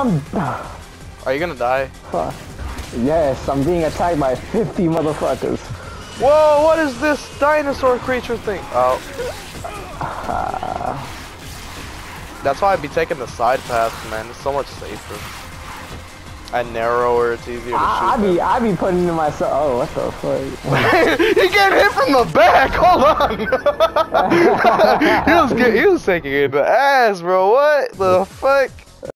Are you gonna die? Fuck. Yes, I'm being attacked by 50 motherfuckers. Whoa, what is this dinosaur creature thing? Oh. That's why I'd be taking the side path, man. It's so much safer. And narrower, it's easier to shoot. I be putting in myself. Oh, what the fuck? He get hit from the back. Hold on. he was taking it in the ass, bro. What the fuck?